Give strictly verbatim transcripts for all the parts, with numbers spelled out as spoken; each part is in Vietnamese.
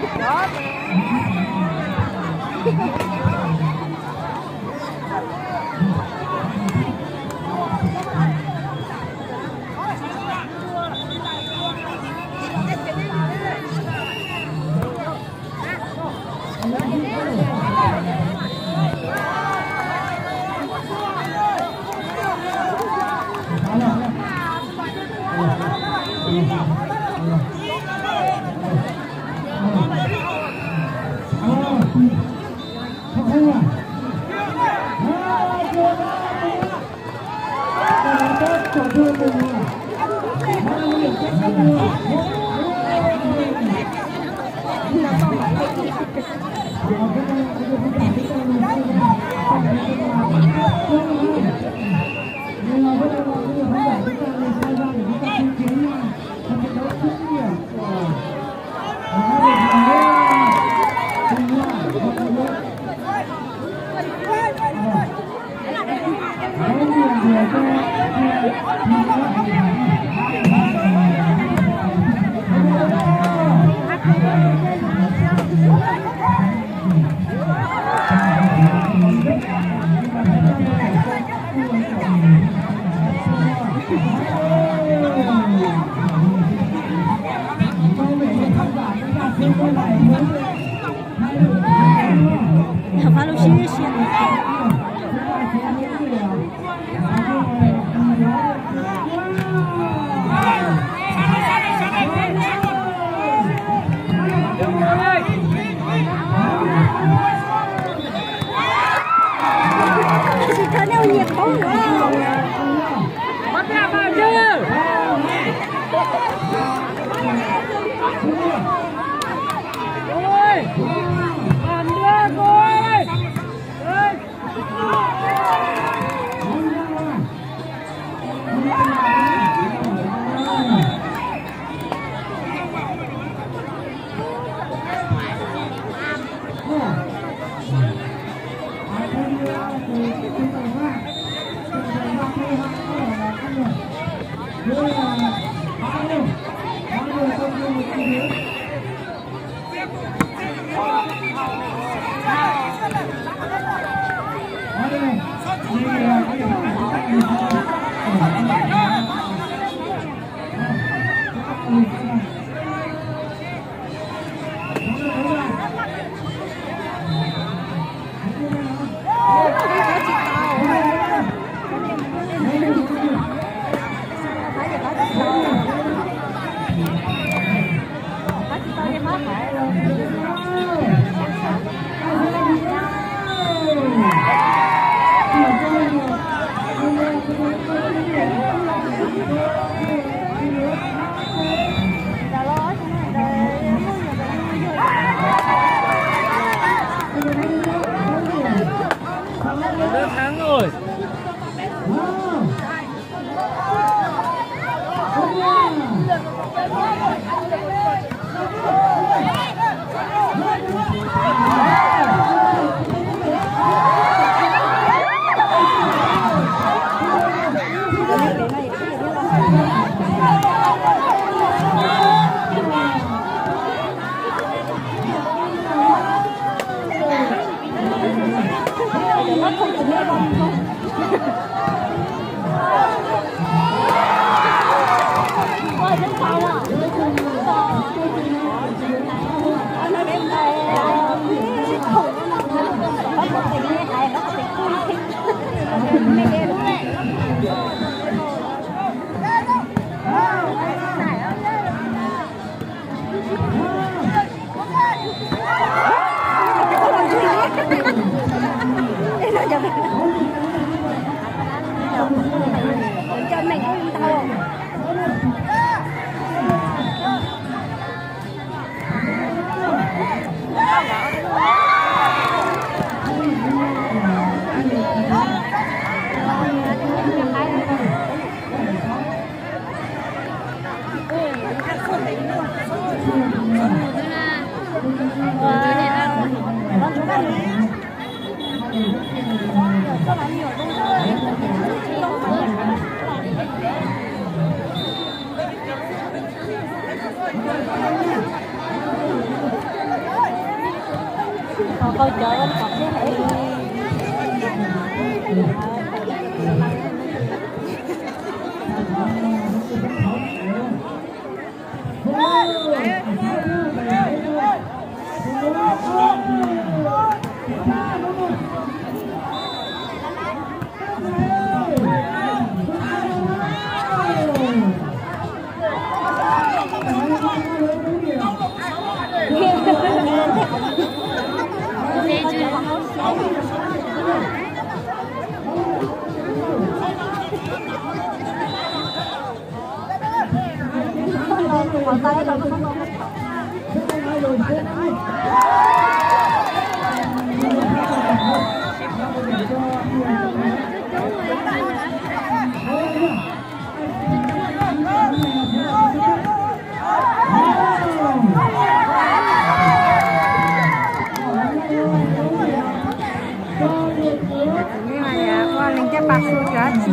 发露新日线。是他那也跑了。马边马边。ôi làm ra coi thắng rồi. Cho mình không tao. coi chợ có thế hệ còn tay đâu nó không đâu. Ini maya, wah lingkar paksu cuaci.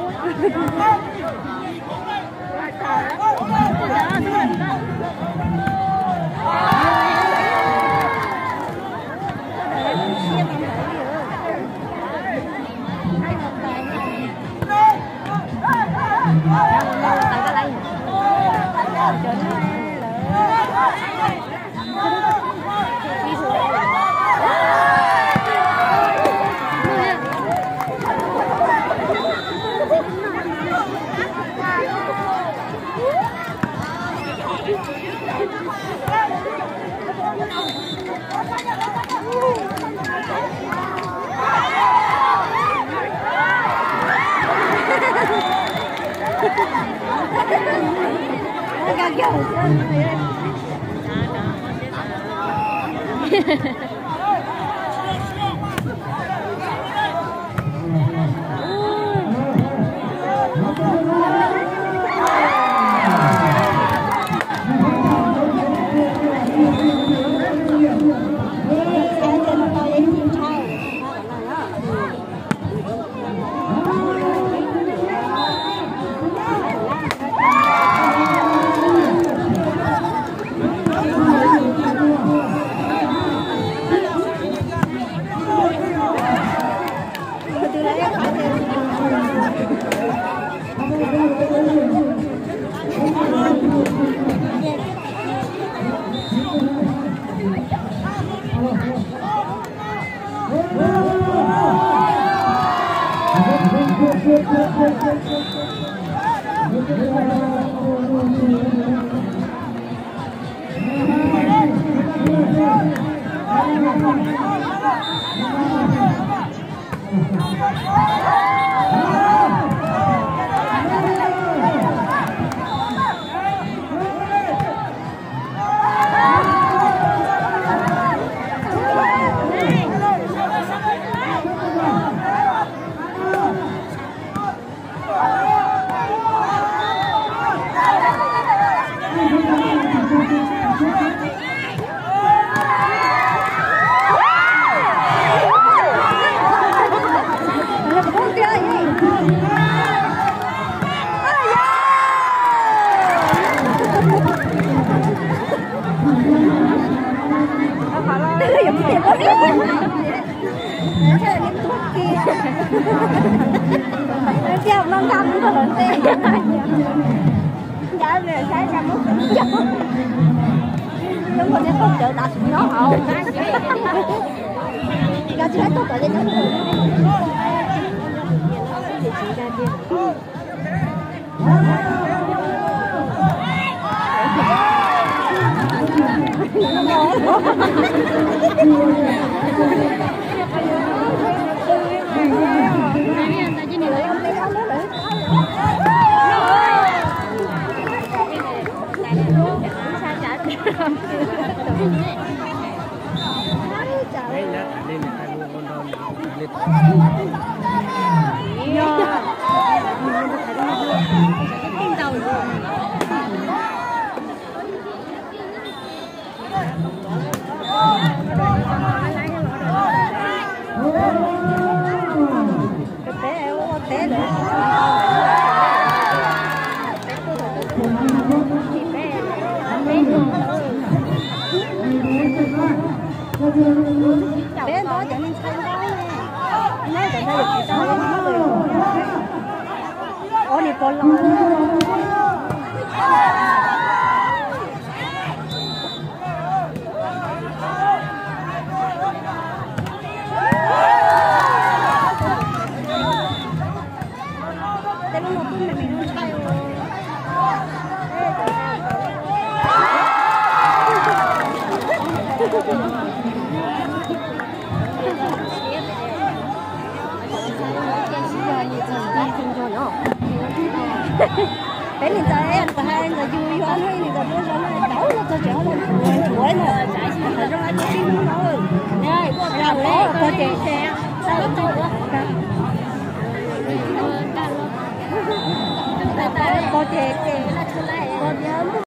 Siap lengkap itu nanti. Dạ rồi sáng ra mất tỉnh chứ. Chúng mình có chợ đặt nó hậu. Ra chứ tốt ở đây nó. bé đó cho nên say đó nói cho nó được cho nó được ủa đi con lo bé liền giờ em giờ hai giờ vui quá hay liền giờ bữa giờ nó cháu nó cho cháu nó chuối nữa phải cho anh đi luôn rồi đây làm lễ có chị sao nó cho nữa có chị chị có nhớ